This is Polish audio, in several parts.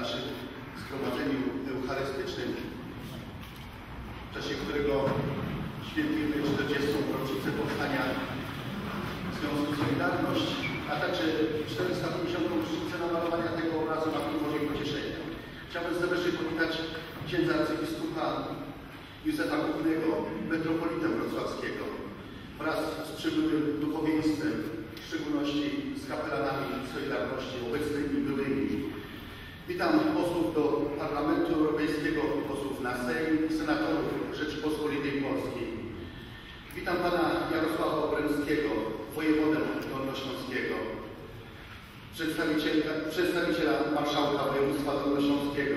naszym zgromadzeniu eucharystycznym, w czasie którego świętujemy 40. rocznicę powstania Związku Solidarność, a także 450. rocznicę namalowania tego obrazu na Pomorzu Pocieszenia. Chciałbym serdecznie powitać księdza arcybiskupa Józefa Kupnego, metropolitę wrocławskiego, wraz z przybyłym duchowieństwem, w szczególności z kapelanami Solidarności obecnymi i byłymi. Witam posłów do Parlamentu Europejskiego, posłów na Sejm, senatorów Rzeczypospolitej Polskiej. Witam pana Jarosława Obremskiego, wojewodę dolnośląskiego, przedstawiciela marszałka województwa dolnośląskiego.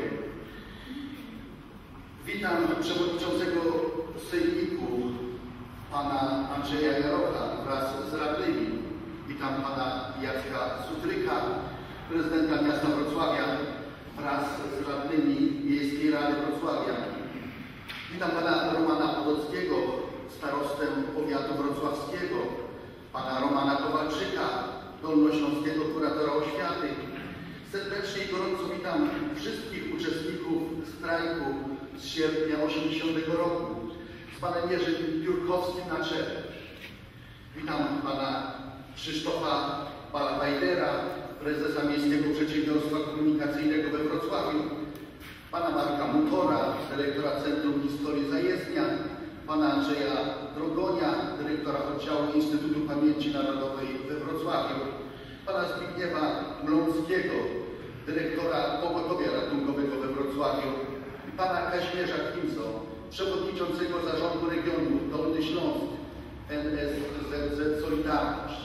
Witam przewodniczącego sejmiku, pana Andrzeja Jarocha wraz z radnymi. Witam pana Jacka Sutryka, prezydenta miasta Wrocławia wraz z radnymi Miejskiej Rady Wrocławia. Witam pana Romana Podockiego, starostę powiatu wrocławskiego, pana Romana Kowalczyka, dolnośląskiego kuratora oświaty. Serdecznie i gorąco witam wszystkich uczestników strajku z sierpnia 80 roku, z panem Jerzym Piórkowskim na czele. Witam pana Krzysztofa Balabajdera, prezesa Miejskiego Przedsiębiorstwa Komunikacyjnego we Wrocławiu, pana Marka Mutora, dyrektora Centrum Historii Zajezdnia, pana Andrzeja Drogonia, dyrektora Oddziału Instytutu Pamięci Narodowej we Wrocławiu, pana Zbigniewa Mląckiego, dyrektora Pogotowia Ratunkowego we Wrocławiu i pana Kazimierza Kimzo, przewodniczącego Zarządu Regionu Dolny Śląsk NSZZ Solidarność.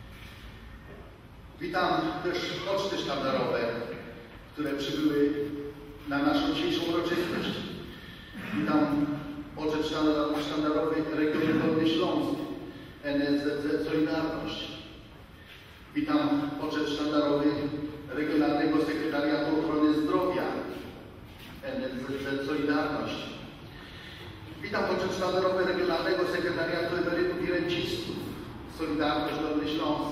Witam też poczty sztandarowe, które przybyły na naszą dzisiejszą uroczystość. Witam poczet sztandarowy Regionu Dolny Śląsk NSZZ Solidarność. Witam poczet sztandarowy Regionalnego Sekretariatu Ochrony Zdrowia NSZZ Solidarność. Witam poczet sztandarowy Regionalnego Sekretariatu Emerytów i Rencistów Solidarność Dolny Śląsk.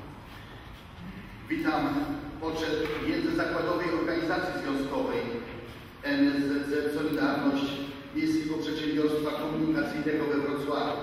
Witam poczet Międzyzakładowej Organizacji Związkowej NSZZ Solidarność Miejskiego Przedsiębiorstwa Komunikacyjnego we Wrocławiu.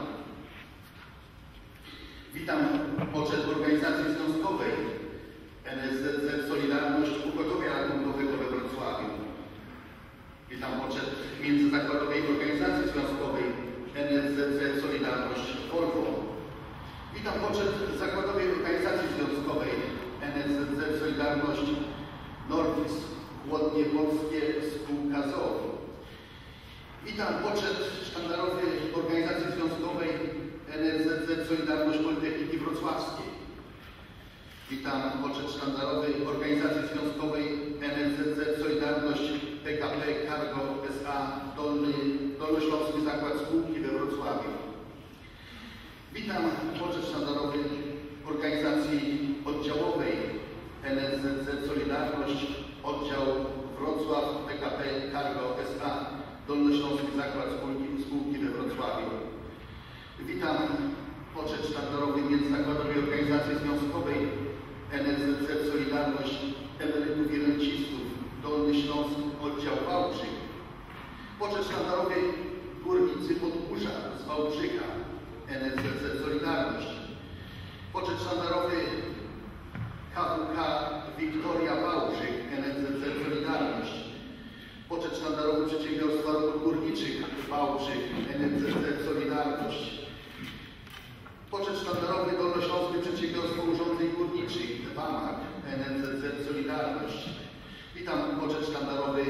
Witam poczet Organizacji Związkowej NSZZ Solidarność Pogotowia Ratunkowego we Wrocławiu. Witam poczet Międzyzakładowej Organizacji Związkowej NSZZ Solidarność Volvo. Witam poczet Zakładowej Organizacji Związkowej NSZZ Solidarność Norwis, Chłodnie Polskie Spółka ZOO. Witam poczet sztandarowy Organizacji Związkowej NSZZ Solidarność Politechniki Wrocławskiej. Witam poczet sztandarowy Organizacji Związkowej NSZZ Solidarność PKP Cargo SA Dolnośląski Zakład Spółki we Wrocławiu. Witam poczet sztandarowy Organizacji Oddziałowej NSZZ Solidarność Oddział Wrocław PKP Cargo SA Dolnośląski Zakład Spółki we Wrocławiu. Witam poczet sztandarowy Międzyzakładowej Organizacji Związkowej NSZZ Solidarność Emerytów i Rencistów Dolny Śląsk Oddział Wałbrzych. Poczet sztandarowy Górnicy Podgórza z Wałbrzycha NSZZ Solidarność. Poczet sztandarowy KWK Wiktoria Wałbrzych NSZZ Solidarność. Poczet sztandarowy Przedsiębiorstwa Robót Górniczych Wałbrzych NSZZ Solidarność. Poczet sztandarowy Dolnośląskie Przedsiębiorstwo Urządzeń Górniczych WAMAG NSZZ Solidarność. Witam poczet sztandarowy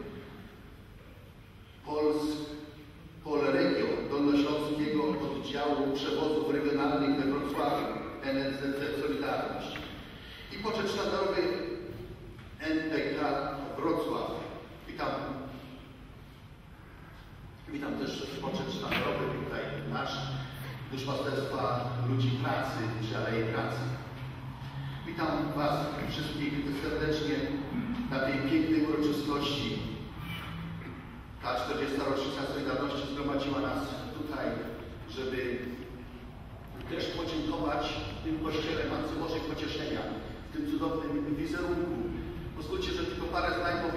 Polregio Dolnośląskiego Oddziału Przewozów Regionalnych we Wrocławiu NSZZ Solidarność. I poczet sztandarowy NPK Wrocław. Witam też poczet sztandarowy tutaj nasz Duszpasterstwa Ludzi Pracy, czy Alei Pracy. Witam was wszystkich serdecznie na tej pięknej uroczystości. Ta 40. rocznica Solidarności zgromadziła nas tutaj, żeby też podziękować w tym kościele Matce Bożej Pocieszenia, w tym cudownym wizerunku. Pozwólcie, że tylko parę zdań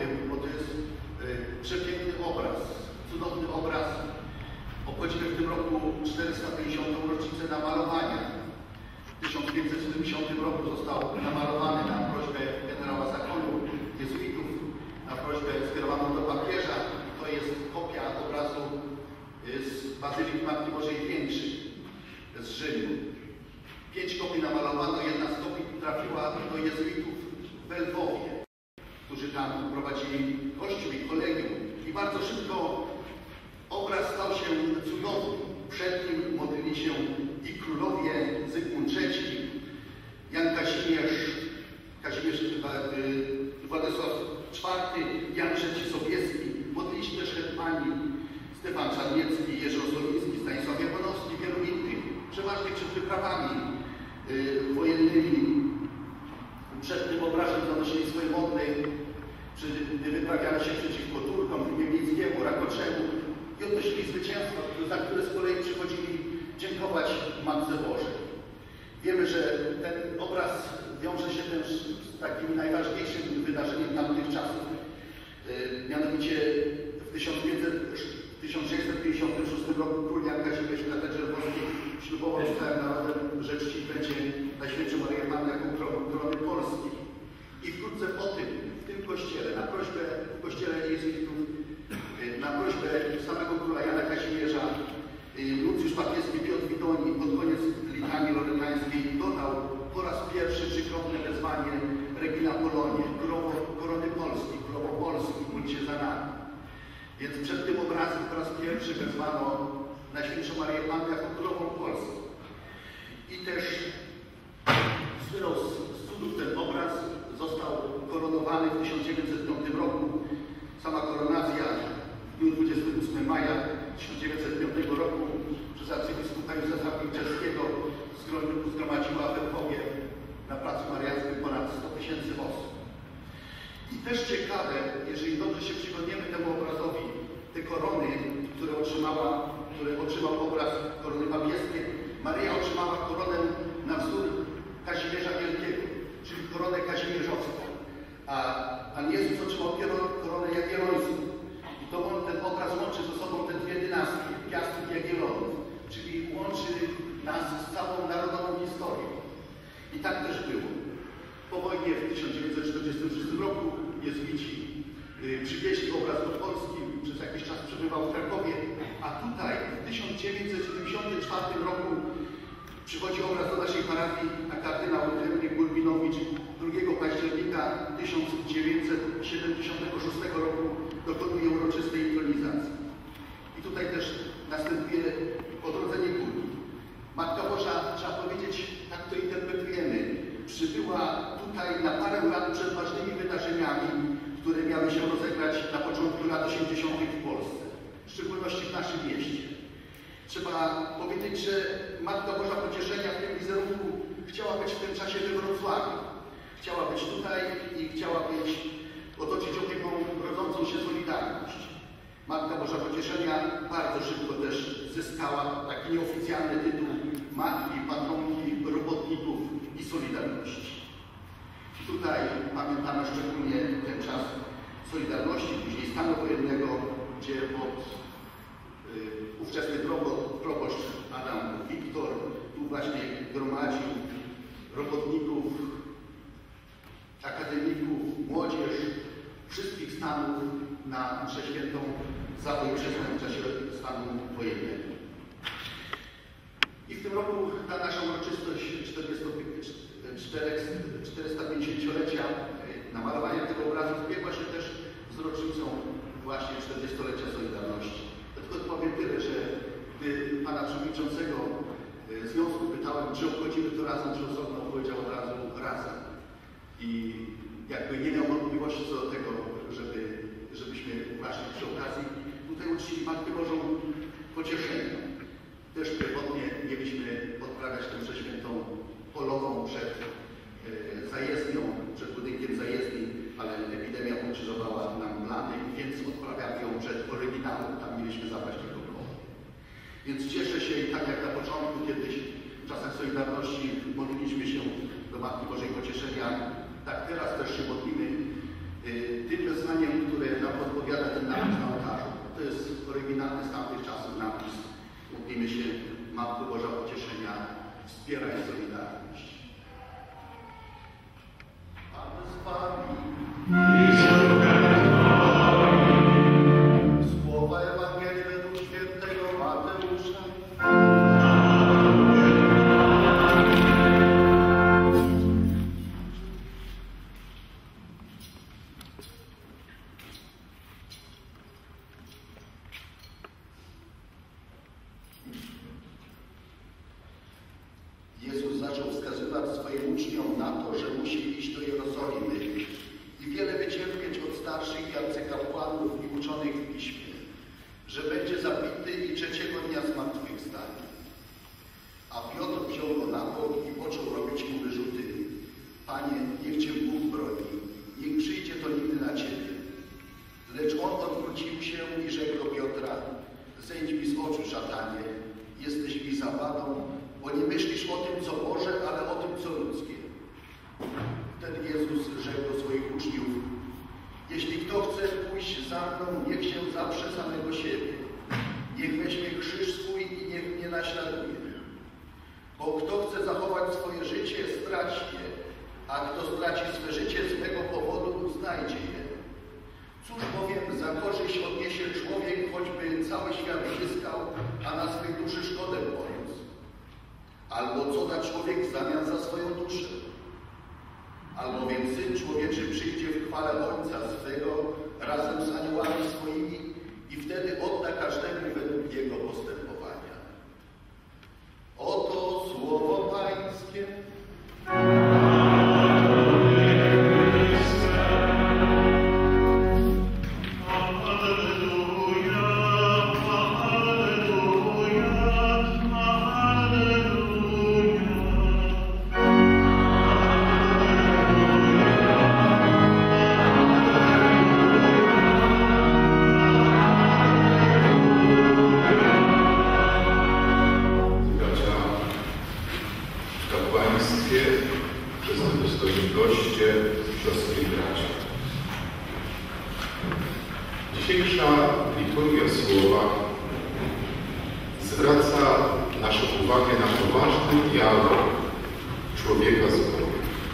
roku 450. rocznicę namalowania. W 1570 roku został namalowany na prośbę generała zakonu jezuitów, na prośbę skierowaną do papieża. To jest kopia obrazu z Bazyliki Matki Bożej Większej z Rzymu. 5 kopii namalowano, jedna z kopii trafiła do jezuitów w Lwowie, którzy tam prowadzili kościół i kolegium. I bardzo szybko obraz stał się cudowny. Przed nim modlili się i królowie Zygmunt III, Jan Kazimierz, Władysław IV, Jan III Sobieski. Modlili się też hetmani Stefan Czarniecki, Jerzy Ossoliński, Stanisław Japonowski, wielu innych, przeważnie przed wyprawami wojennymi. Przed tym obrazem zanosili swoje modły, gdy wyprawiano się przeciwko Turkom, Niemieckiemu, Rakoczemu i odnosili zwycięstwo, za które z kolei przychodzili dziękować Matce Bożej. Wiemy, że ten obraz wiąże się też z takim najważniejszym wydarzeniem tamtych czasów. Mianowicie w 1656 roku król Jan Kazimierz w katedrze lwowskiej ślubował z całym narodem, że czcić będzie Najświętszą Maryję Pannę jako korony Polski. I wkrótce po tym, w tym kościele, w kościele jezuitów, na prośbę samego króla Jana Kazimierza, nuncjusz papieski Piotr Widoni pod koniec litanii loretańskiej dodał po raz pierwszy trzykrotne wezwanie Regina Polonie, korony Polski, królowo Polski, módl się za nami. Więc przed tym obrazem po raz pierwszy wezwano Najświętszą Maryję Pannę jako królową Polski. I też słynął z cudów ten obraz, został koronowany w 1905 roku. Sama koronacja w dniu 28 maja 1905 roku przez arcybiskupa Józefa Pilczewskiego zgromadziła we Lwowie na Placu Mariackim ponad 100 000 osób. I też ciekawe, jeżeli dobrze się przyglądniemy temu obrazowi, te korony, które otrzymał obraz korony papieskiej, Maryja otrzymała koronę na wzór Kazimierza Wielkiego, czyli koronę kazimierzowską, a Pan Jezus otrzymał koronę jagiellońską. I to ten obraz łączy ze sobą te dwie dynastie, Piastów i Jagiellonów, czyli łączy nas z całą narodową historią. I tak też było. Po wojnie w 1946 roku jezuici przywieźli obraz do Polski, przez jakiś czas przebywał w Krakowie, a tutaj w 1974 roku przychodzi obraz do naszej parafii, a kardynał Henryk Gulbinowicz 2 października 1976 roku dokonuje uroczystej intronizacji. I tutaj też następuje odrodzenie kultu. Matka Boża, trzeba powiedzieć, tak to interpretujemy, przybyła tutaj na parę lat przed ważnymi wydarzeniami, które miały się rozegrać na początku lat 80. w Polsce, w szczególności w naszym mieście. Trzeba powiedzieć, że Matka Boża Pocieszenia w tym wizerunku chciała być w tym czasie we Wrocławiu. Chciała być tutaj i chciała otoczyć opieką rodzącą się Solidarność. Matka Boża Pocieszenia bardzo szybko też zyskała taki nieoficjalny tytuł Matki, Patronki, Robotników i Solidarności. Tutaj pamiętamy szczególnie ten czas Solidarności, później stanu wojennego, gdzie ówczesny proboszcz Adam Wiktor tu właśnie gromadził robotników, akademików, młodzież, wszystkich stanów na mszę świętą za ojczyznę w czasie stanu wojennego. I w tym roku ta nasza uroczystość 450-lecia namalowania tego obrazu zbiegła się też z rocznicą właśnie 40-lecia Solidarności. Tylko powiem tyle, że gdy pana przewodniczącego związku pytałem, czy obchodzimy to razem, czy osobno, powiedział od razu razem. I jakby nie miał wątpliwości co do tego, żebyśmy właśnie przy okazji tutaj uczcili Matkę Bożą Pocieszenia. Też pierwotnie mieliśmy odprawiać tę mszę świętą polową przed zajezdnią, przed budynkiem zajezdni, ale epidemia ukrzyżowała nam plany, więc odprawiamy ją przed oryginałem. Tam mieliśmy zabrać tylko koło. Więc cieszę się i tak jak na początku kiedyś w czasach Solidarności modliliśmy się do Matki Bożej Pocieszenia, tak teraz też się modlimy tym wezwaniem, które nam podpowiada ten napis na ołtarzu. To jest oryginalny z tamtych czasów napis. Modlimy się swoim uczniom na to, że musi iść do Jerozolimy i wiele wycierpieć od starszych i arcykapłanów i uczonych w Piśmie, że będzie zabity i trzeciego dnia zmartwychwstanie. A Piotr wziął go na bok i począł robić mu wyrzuty. Panie, niech Cię Bóg broni, niech przyjdzie to nigdy na Ciebie. Lecz on odwrócił się i rzekł do Piotra: zejdź mi z oczu, szatanie, jesteś mi zawadą, bo nie myślisz o tym, co Boże, ale o tym, co ludzkie. Wtedy Jezus rzekł do swoich uczniów: jeśli kto chce pójść za mną, niech się zaprze samego siebie. Niech weźmie krzyż swój i niech mnie naśladuje. Bo kto chce zachować swoje życie, straci je, a kto straci swe życie z mego powodu, znajdzie je. Cóż bowiem za korzyść odniesie człowiek, choćby cały świat zyskał, a na swej duszy szkodę poniósł? Albo co da człowiek w zamian za swoją duszę? Albowiem Syn Człowieczy przyjdzie w chwale Ojca swego razem z aniołami swoimi i wtedy odda każdemu według jego postępowania. Oto słowo Pańskie. Dzisiejsza liturgia słowa zwraca naszą uwagę na poważny dialog człowieka z Bogiem.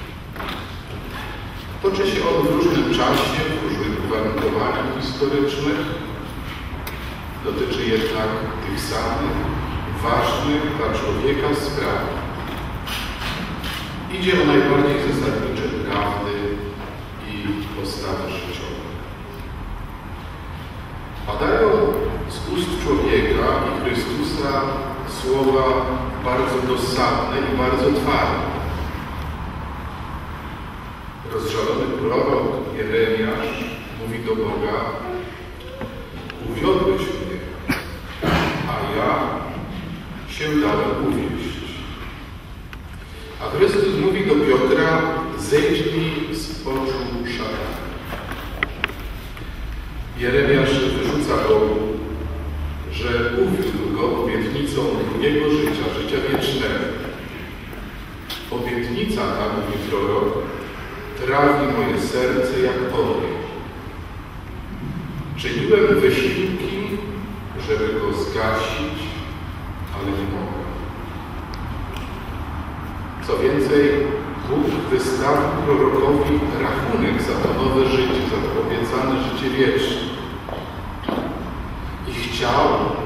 Toczy się on w różnym czasie, w różnych uwarunkowaniach historycznych. Dotyczy jednak tych samych ważnych dla człowieka spraw. Idzie o najbardziej zasadnicze prawdy i postawy życiowe. Padają z ust człowieka i Chrystusa słowa bardzo dosadne i bardzo twarde. Rozżalony prorok Jeremiasz mówi do Boga: uwiodłeś mnie, a ja się dałem uwieść. A Chrystus mówi do Piotra: zejdź mi z oczu, szatanie. Jeremiasz wyrzuca Bogu, że uwiódł go obietnicą drugiego życia, życia wiecznego. Obietnica ta, mówi prorok, trawi moje serce jak ogień. Czyniłem wysiłki, żeby go zgasić, ale nie mogę. Co więcej, Bóg wystawił prorokowi rachunek za to nowe życie, za to obiecane życie wieczne. I chciał,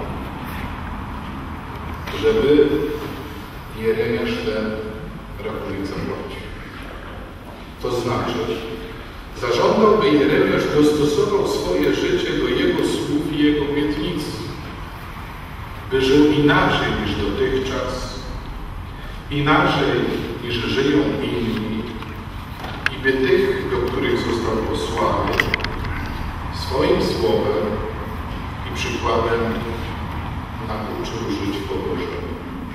żeby Jeremiasz ten rachunek zapłacił. To znaczy, zażądał, by Jeremiasz dostosował swoje życie do jego słów i jego obietnicy, by żył inaczej niż dotychczas, inaczej niż żyją inni i by tych, do których został posłany, swoim słowem i przykładem nauczył żyć po Bożemu.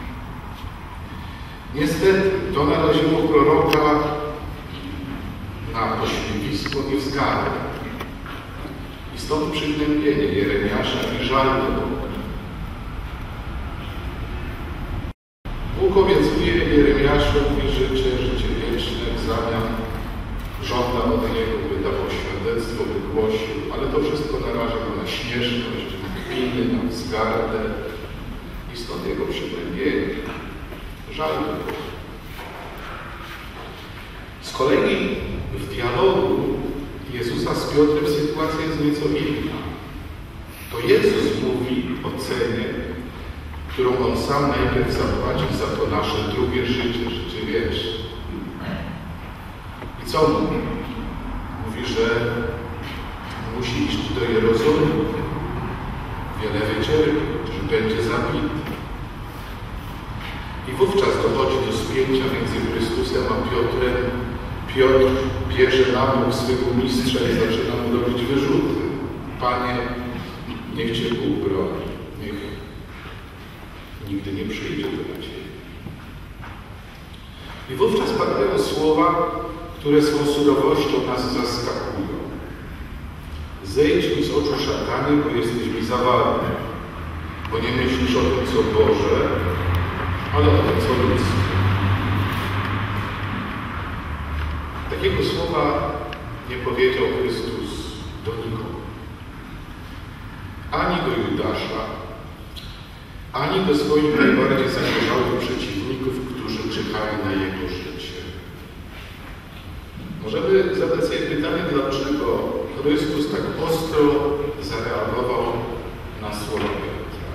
Niestety to naraziło proroka na pośmiewisko i wzgardę. I stąd przygnębienie Jeremiasza i żal do Boga. Bóg obiecuje Jeremiaszowi życie wieczne, w zamian żąda od niego, by dawał świadectwo, by głosił, ale to wszystko naraża go na śmieszność, na kpiny, na wzgardę i stąd jego przygnębienie. Żal do Boga. Z kolei w dialogu Jezusa z Piotrem sytuacja jest nieco inna. To Jezus mówi o cenie, którą On sam najpierw zapłaci za to nasze drugie życie, życie wieczne. I co mówi? Mówi, że musi iść do Jerozolimy, wiele wycierpi, że będzie zabity. I wówczas dochodzi do spięcia spięcia między Chrystusem a Piotrem, Piotr bierze na bok swego mistrza i zaczyna mu robić wyrzuty. Panie, niech Cię Bóg broni, niech nigdy nie przyjdzie to na Ciebie. I wówczas padają słowa, które swą surowością nas zaskakują. Zejdź mi z oczu, szatanie, bo jesteś mi zawalny, bo nie myślisz o tym, co Boże, ale o tym, co ludzkie. Takiego słowa nie powiedział Chrystus do nikogo. Ani do Judasza, ani do swoich najbardziej zagorzałych przeciwników, którzy czekali na Jego życie. Możemy zadać sobie pytanie, dlaczego Chrystus tak ostro zareagował na słowa Piotra.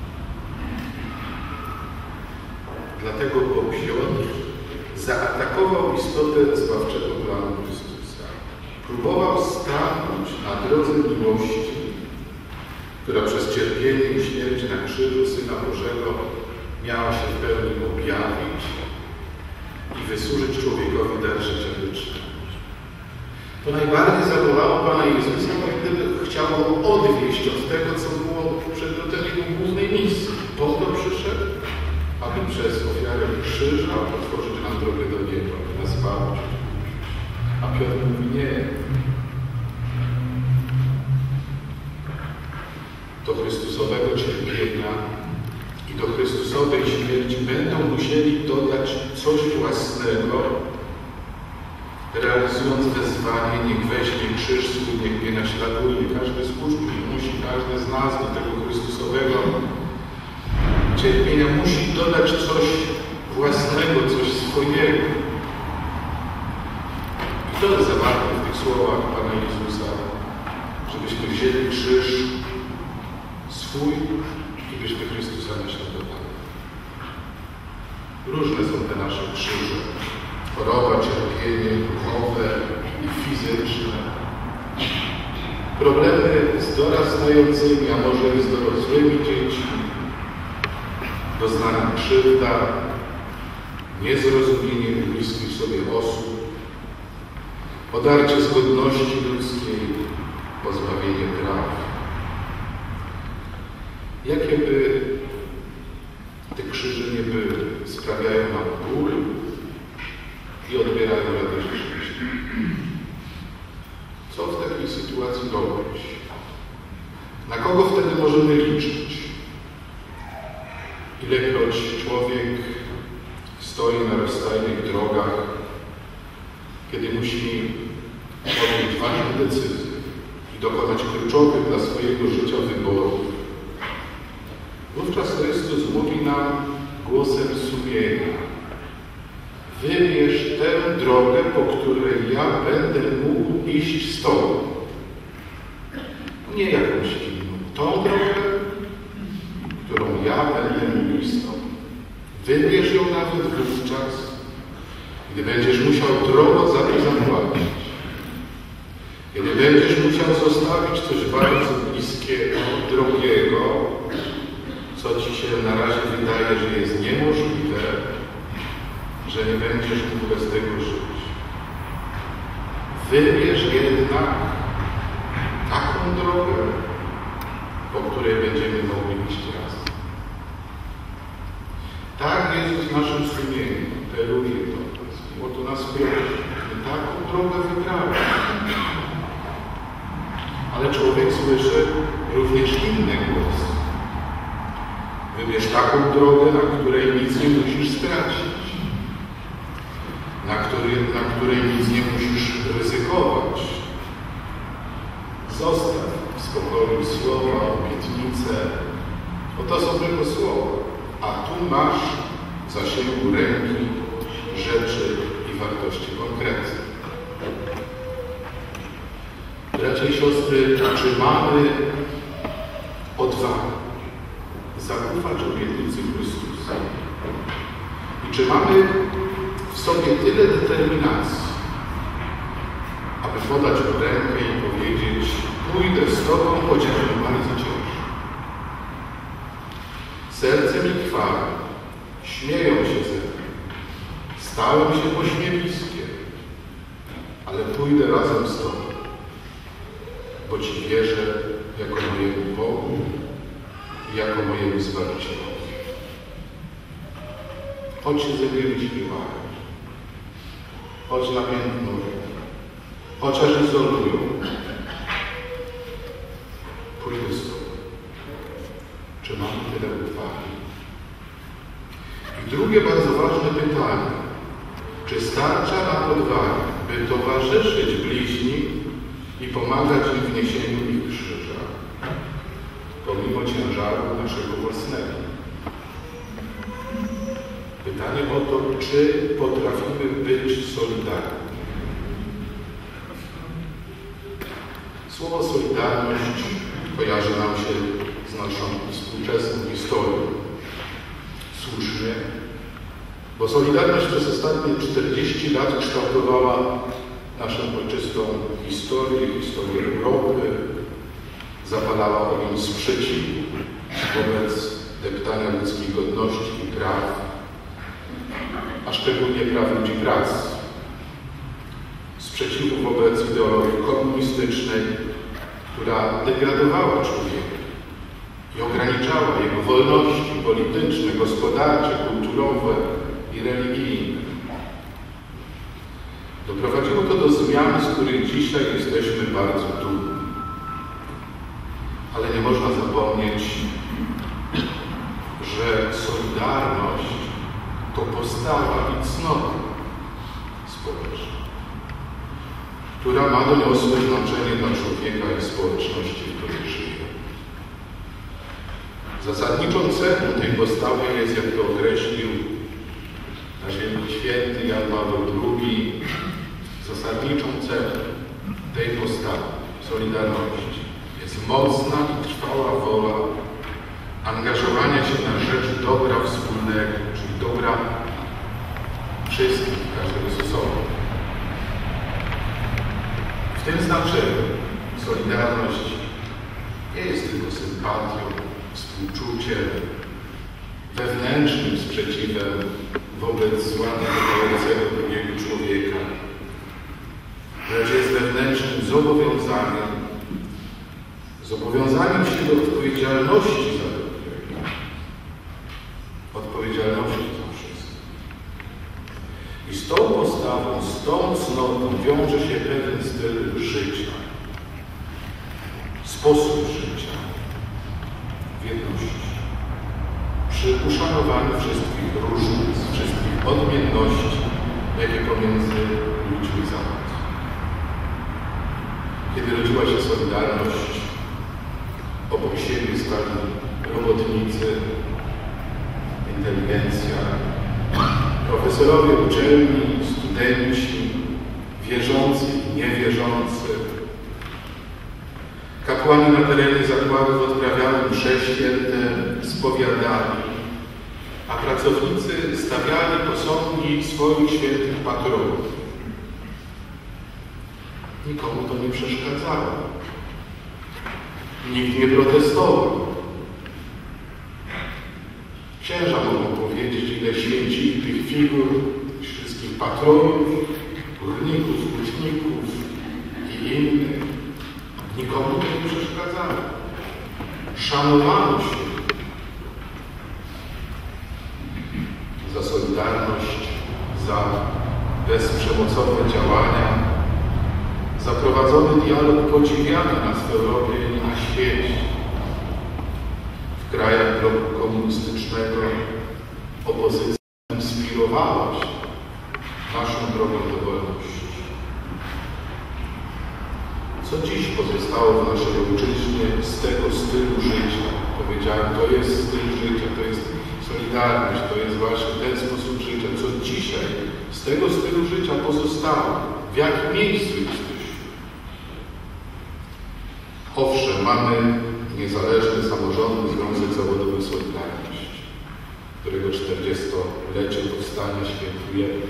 Dlatego, bo Piotr zaatakował istotę zbawczego planu Chrystusa. Próbował stanąć na drodze miłości, która przez cierpienie i śmierć na krzyżu Syna Bożego miała się w pełni objawić i wysłużyć człowiekowi dar życia wiecznego. To najbardziej zabolało Pana Jezusa, bo gdyby chciał go odwieść od tego, co było przedmiotem Jego głównej misji. Po to przyszedł, aby przez ofiarę krzyża otworzyć nam drogę do nieba, aby nas zbawić. A Piotr mówi nie. Do Chrystusowego cierpienia i do Chrystusowej śmierci będą musieli dodać coś własnego, realizując wezwanie, niech weźmie krzyż swój, niech mnie naśladuje. Każdy z uczniów musi, każdy z nas do tego Chrystusowego cierpienia musi dodać coś własnego, coś swojego. I to jest zawarte w tych słowach Pana Jezusa, żebyśmy wzięli krzyż swój i byśmy Chrystusa naśladowali. Różne są te nasze krzyże. Choroba, cierpienie duchowe i fizyczne. Problemy z dorastającymi, a może i z dorosłymi dziećmi. Doznana krzywda, niezrozumienie bliskich sobie osób, podarcie z godności ludzkiej, pozbawienie praw. Jakie by te krzyże nie były, sprawiają nam ból i odbierają radość życia. Co w takiej sytuacji robić? Na kogo wtedy możemy liczyć? Ilekroć człowiek stoi na rozstajnych drogach, kiedy musi podjąć ważne decyzje i dokonać kluczowych dla swojego życia wyborów, wówczas Chrystus mówi nam głosem sumienia: wybierz tę drogę, po której ja będę mógł iść z Tobą. Nie jakąś inną. Tą drogę, którą ja będę mógł iść z Tobą. Wybierz ją nawet wówczas, gdy będziesz musiał drogo za to zapłacić. Kiedy będziesz musiał zostawić coś bardzo bliskiego, drogiego, co Ci się na razie wydaje, że jest niemożliwe, że nie będziesz mógł bez tego żyć. Wybierz jednak taką drogę, po której będziemy mogli iść razem. Tak Jezus w naszym sumieniu apeluje do nas, bo to nas prosi, by taką drogę wybrać. Ale człowiek słyszy również inny głos. Wybierz taką drogę, na której nic nie musisz stracić. Na której nic nie musisz ryzykować. Zostaw w spokoju słowa, obietnice. Oto są tylko słowa. A tu masz w zasięgu ręki rzeczy i wartości konkretne. Bracia i siostry, czy mamy odwagę zaufać obietnicy Chrystusa? I czy mamy w sobie tyle determinacji, aby podać rękę i powiedzieć: pójdę z Tobą, chociaż mi bardzo ciężko. Serce mi krwawi, śmieją się ze mną, stałem się pośmiewiskiem, ale pójdę razem z Tobą, bo Ci wierzę jako mojemu Bogu i jako mojemu Zbawicielowi. Chodź się ze mnie wyśmiewają, chodź namiętną, chociaż izolują, pójdę z Tobą. Czy mamy tyle odwagi? I drugie bardzo ważne pytanie. Czy starcza nam odwagi, by towarzyszyć bliźnim i pomagać im w niesieniu ich krzyża, pomimo ciężaru naszego własnego? Pytanie o to, czy potrafimy być solidarni. Słowo solidarność kojarzy nam się z naszą współczesną historią. Słusznie, bo solidarność przez ostatnie 40 lat kształtowała naszą ojczystą historię Europy, zapalała ogień sprzeciwu wobec deptania ludzkich godności i praw, a szczególnie praw ludzi pracy. Sprzeciwu wobec ideologii komunistycznej, która degradowała człowieka i ograniczała jego wolności polityczne, gospodarcze, kulturowe i religijne. Doprowadziło to do zmian, z których dzisiaj jesteśmy bardzo dumni. Ale nie można zapomnieć, że solidarność to postawa i cnota społeczna, która ma doniosłe znaczenie dla człowieka i społeczności, w której żyje. Zasadniczą cechą tej postawy jest, jak to określił nasz Wielki Święty Jan Paweł II, zasadniczą cechą tej postawy solidarności jest mocna i trwała wola angażowania się na rzecz dobra wspólnego, czyli dobra wszystkich, każdego z osobna. W tym znaczeniu solidarność nie jest tylko sympatią, współczuciem, wewnętrznym sprzeciwem wobec zła napadającego drugiego człowieka, lecz jest wewnętrznym zobowiązaniem się do odpowiedzialności za drugiego, odpowiedzialności za wszystko. I z tą postawą, z tą cnotą wiąże się pewien styl życia, sposób życia w jedności, przy uszanowaniu wszystkich różnic, wszystkich odmienności, jakie pomiędzy ludźmi zachodzą. Kiedy rodziła się Solidarność, obok siebie stali robotnicy, inteligencja, profesorowie uczelni, studenci, wierzący i niewierzący. Kapłani na terenie zakładów odprawiali msze święte, spowiadali, a pracownicy stawiali posągi swoich świętych patronów. Nikomu to nie przeszkadzało. Nikt nie protestował. Księża mogą powiedzieć, ile święcili tych figur, wszystkich patronów, górników, hutników i innych. Nikomu to nie przeszkadzało. Szanowano się za solidarność, za bezprzemocowe działania, za prowadzony dialog podziwiany nas w Europie i na świecie. W krajach bloku komunistycznego opozycja inspirowała się naszą drogą do wolności. Co dziś pozostało w naszej ojczyźnie z tego stylu życia? Powiedziałem, to jest styl życia, to jest solidarność, to jest właśnie ten sposób życia. Co dzisiaj z tego stylu życia pozostało? W jakim miejscu jesteśmy? Owszem, mamy niezależny samorządny Związek Zawodowy Solidarność, którego 40-lecie powstania świętujemy.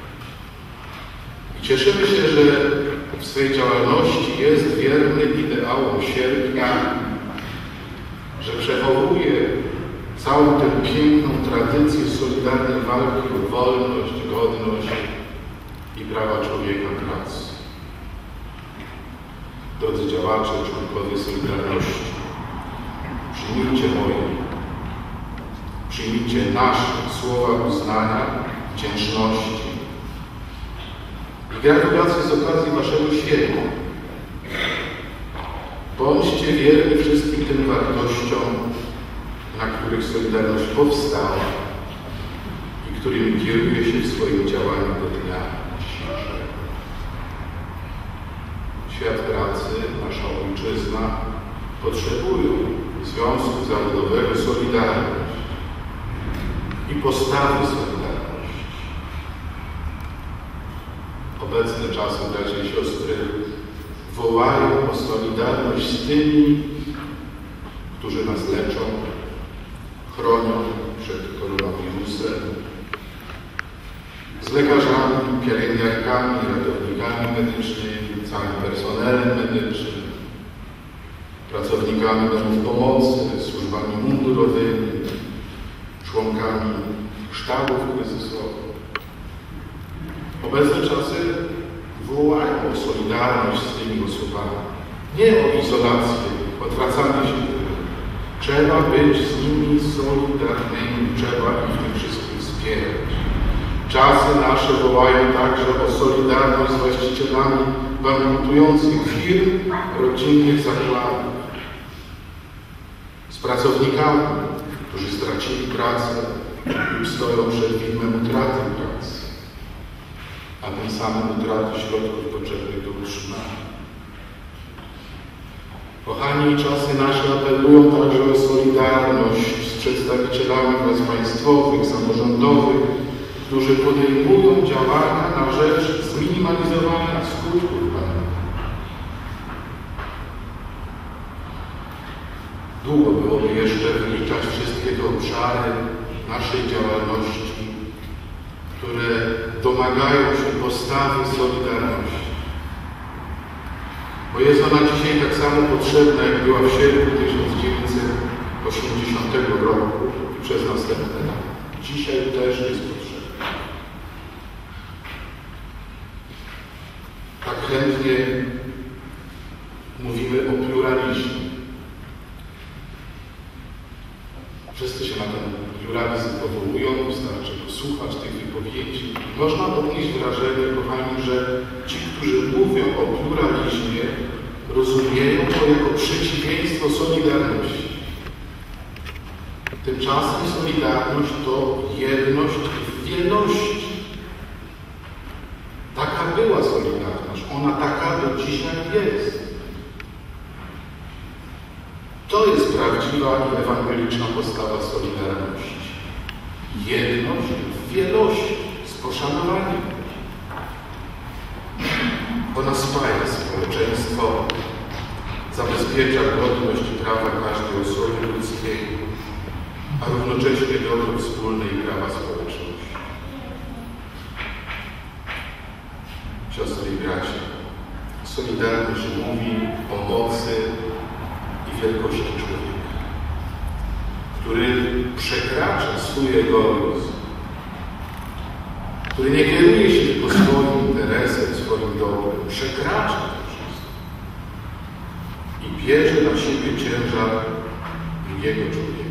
I cieszymy się, że w swej działalności jest wierny ideałom Sierpnia, że przechowuje całą tę piękną tradycję solidarnej walki o wolność, godność i prawa człowieka w pracy. Drodzy działacze, członkowie Solidarności, przyjmijcie moje, przyjmijcie nasze słowa uznania, wdzięczności i gratulacje z okazji waszego święta. Bądźcie wierni wszystkim tym wartościom, na których Solidarność powstała i którymi kieruje się w swoim działaniu do dnia dzisiejszego. Świat pracy, nasza ojczyzna potrzebują Związku Zawodowego Solidarność i postawy Solidarności. Obecne czasy, bracia i siostry, wołają o solidarność z tymi, którzy nas leczą, chronią przed koronawirusem, z lekarzami, pielęgniarkami, ratownikami medycznymi, całym personelem medycznym, pracownikami domów pomocy, służbami mundurowymi, członkami sztabów kryzysowych. Obecne czasy wołają o solidarność z tymi osobami, nie o izolację, odwracanie się do tego. Trzeba być z nimi solidarnymi, trzeba ich w tym wszystkim wspierać. Czasy nasze wołają także o solidarność z właścicielami bankrutujących firm, rodzinnych zakładów, z pracownikami, którzy stracili pracę lub stoją przed widmem utraty pracy, a tym samym utraty środków potrzebnych do utrzymania. Kochani, czasy nasze apelują także o solidarność z przedstawicielami władz państwowych, samorządowych, którzy podejmują działania na rzecz zminimalizowania skutków pandemii. Długo byłoby jeszcze wyliczać wszystkie te obszary naszej działalności, które domagają się postawy solidarności. Bo jest ona dzisiaj tak samo potrzebna, jak była w sierpniu 1980 roku i przez następne lata. Dzisiaj też jest potrzebna. Tak chętnie mówimy o pluralizmie. Wszyscy się na ten pluralizm powołują, wystarczy posłuchać tych wypowiedzi. Można odnieść wrażenie, kochani, że ci, którzy mówią o pluralizmie, rozumieją to jako przeciwieństwo solidarności. Tymczasem solidarność to jedność w wielości. Taka była solidarność, ona taka do dzisiaj jest. To jest prawdziwa i ewangeliczna postawa solidarności. Jedność w wielości, z poszanowaniem. Ona spaja społeczeństwo, zabezpiecza godność i prawa każdej osoby ludzkiej, a równocześnie dobro wspólne i prawa społeczności. Siostry i bracia, solidarność mówi o mocy i wielkości człowieka, który przekracza swój egoizm, który nie kieruje się tylko swoim interesem, swoim dobrem, przekracza to wszystko i bierze na siebie ciężar drugiego człowieka.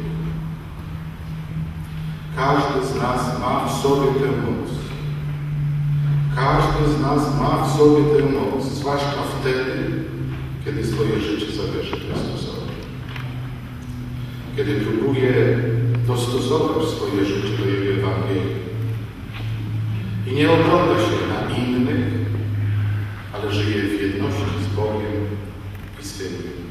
Każdy z nas ma w sobie tę moc. Każdy z nas ma w sobie tę moc, zwłaszcza wtedy, kiedy swoje życie zabierze Chrystusowi. Kiedy próbuje dostosować swoje życie do Jego Ewangelii i nie ogląda się na innych, ale żyje w jedności z Bogiem i z tym.